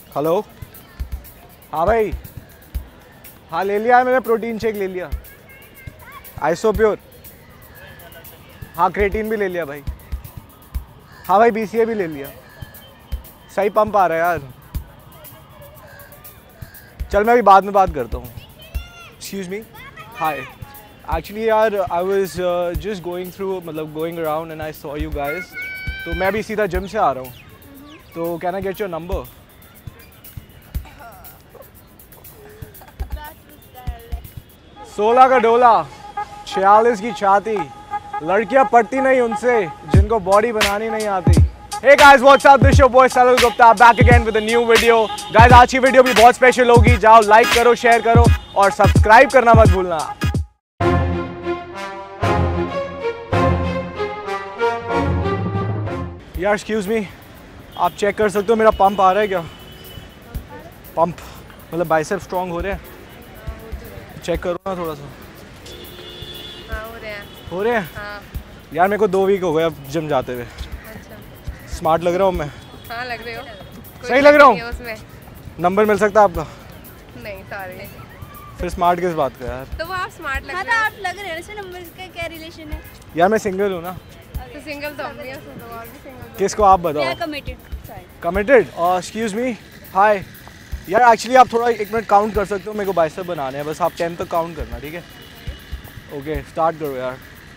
Hello. हाँ भाई, हाँ ले लिया है मैंने, प्रोटीन शेक ले लिया, आइसोप्योर, हाँ क्रेटीन भी ले लिया भाई। हाँ भाई BCA भी ले लिया, सही पंप आ रहा है यार। चल मैं अभी बाद में बात करता हूँ। Excuse me, hi. एक्चुअली यार I was just going through, मतलब going around and I saw you guys, तो मैं अभी सीधा जिम से आ रहा हूँ, तो can I get your number? 16 का डोला, 46 की छाती, लड़कियां पढ़ती नहीं उनसे जिनको बॉडी बनानी नहीं आती। Hey guys, what's up? This is your boy Salil Gupta, back again with a new video. Guys, आज की वीडियो भी बहुत स्पेशल होगी, जाओ लाइक करो, शेयर करो और सब्सक्राइब करना मत भूलना। यार एक्सक्यूज मी, आप चेक कर सकते हो मेरा पंप आ रहा है क्या? पंप मतलब बाइसेप स्ट्रॉन्ग हो रहे हैं? चेक करो ना थोड़ा सा। हाँ, हो रहे हैं। हाँ। यार मेरे को 2 वीक हो गए अब जिम जाते हुए। अच्छा। स्मार्ट लग रहा हूँ मैं? हाँ लग रहे हो। सही लग रहा हूँ? उसमें नंबर मिल सकता है आपका? नहीं सॉरी। फिर स्मार्ट किस बात का यार? तो वो आप स्मार्ट लग हाँ रहे हो। आप लग रहे हैं, इससे नंबर का क्या रिलेशन है? यार मैं सिंगल हूँ ना। तो सिंगल तो हम भी हैं, तो और भी सिंगल। किसको आप बताओ? कमिटेड? Excuse me, hi. यार एक्चुअली आप थोड़ा 1 मिनट काउंट कर सकते हो, मेरे को बाइसेप बनाने हैं, बस आप 10 तक काउंट करना, ठीक है? ओके स्टार्ट करो यार।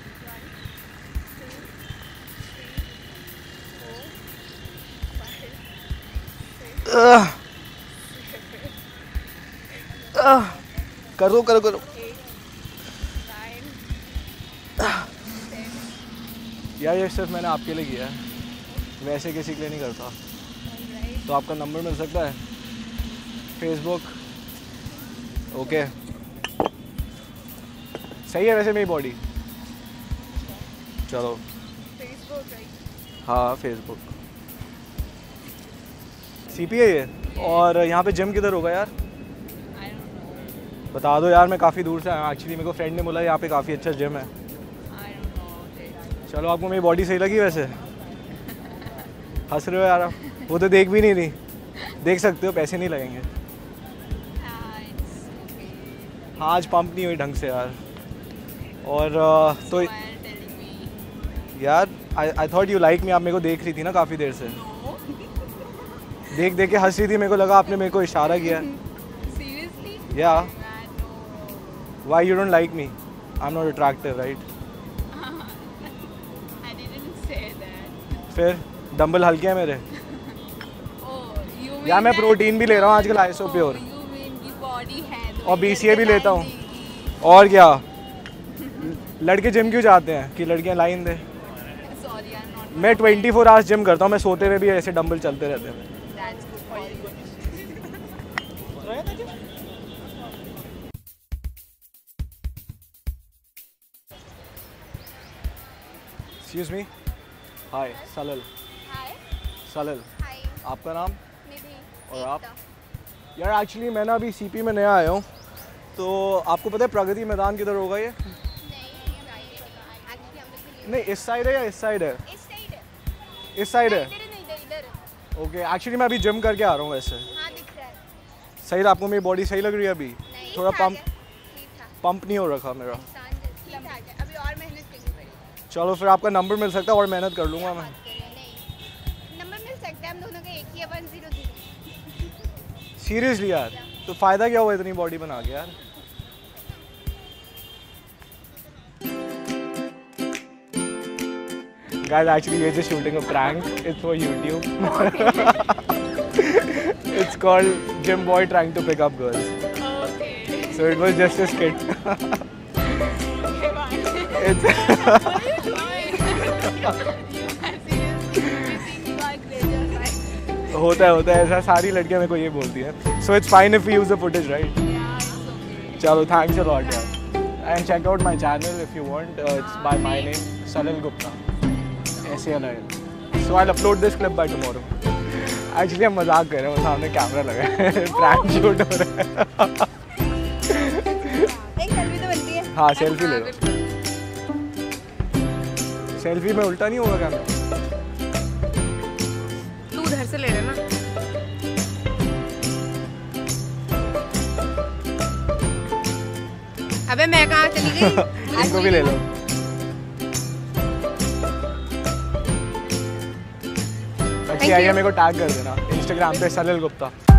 करो करो करो। यार ये सिर्फ मैंने आपके लिए किया है, वैसे किसी के लिए नहीं करता। तो आपका नंबर मिल सकता है? फेसबुक? ओके सही है वैसे मेरी बॉडी। चलो हाँ फेसबुक। CPA है। और यहाँ पे जिम किधर होगा यार? बता दो यार, मैं काफ़ी दूर से आया एक्चुअली, मेरे को फ्रेंड ने बोला यहाँ पे काफ़ी अच्छा जिम है। चलो आपको मेरी बॉडी सही लगी वैसे? हंस रहे हो यार आप? वो तो देख भी नहीं रही। देख सकते हो, पैसे नहीं लगेंगे। हाँ आज पंप नहीं हुई ढंग से यार। और तो यार I thought you like me, आप मेरे को देख रही थी ना काफ़ी देर से। देख देख के हंस रही थी, मेरे को लगा आपने मेरे को इशारा किया। Seriously? या why you don't like me? I am not attractive right? I didn't say that. फिर डंबल हल्के हैं मेरे? Oh, you mean यार मैं that- प्रोटीन भी ले रहा हूँ आजकल, आइसोप्योर, Oh, you mean की body है तो और ये BCA भी लेता हूँ। दिखाई और क्या, लड़के जिम क्यों जाते हैं कि लड़कियाँ लाइन दे? देगी। Sorry, I'm not. मैं 24 आवर्स जिम करता हूँ, मैं सोते हुए भी ऐसे डंबल चलते रहते हैं। That's good for you. Excuse me, hi सलल। हाय सलल, हाय आपका नाम? निधि। और आप? यार एक्चुअली मैं ना अभी CP में नया आया हूँ, तो आपको पता है प्रगति मैदान किधर होगा ये? नहीं इस साइड है या इस साइड है? इस साइड है। इस साइड है? इधर इधर। ओके एक्चुअली मैं अभी जिम करके आ रहा हूँ वैसे। हाँ दिख रहा है। सही है, आपको मेरी बॉडी सही लग रही है अभी? नहीं, थोड़ा था पंप क्या? ठीक था। पंप नहीं हो रखा मेरा। इंसान जैसी ठीक था। अभी और मेहनत करनी पड़ेगी। चलो फिर आपका नंबर मिल सकता है और मेहनत कर लूँगा मैं। बात करें नहीं, नंबर मिल सकता है, हम दोनों का एक ही है, 100। सीरियसली यार? तो फ़ायदा क्या हुआ इतनी बॉडी बना के यार? Guys, actually we're just shooting a prank. It's for YouTube. It's called Gym Boy Trying to Pick Up Girls. Okay. So it was just a skit. It's What are you doing? You are seriously think you are greater, right? होता है ऐसा, सारी लड़कियां मेरे को ये बोलती हैं. So it's fine if we use the footage, right? Yeah, it's okay. चलो thanks a lot यार. And check out my channel if you want. It's by my name, Salil Gupta. SALIL. So I'll upload this clip by tomorrow. Actually हम मजाक कर रहे हैं, सामने camera लगा है, प्रैंक शूट हो रहा है. एक सेल्फी तो बनती है। हाँ सेल्फी ले लो. सेल्फी में उल्टा नहीं होगा कैमरा? तू उधर से ले लेना। अबे मैं कहाँ चली गई? इनको भी ले लो। अच्छी आइडिया, मेरे को टैग कर देना इंस्टाग्राम पे सलिल गुप्ता।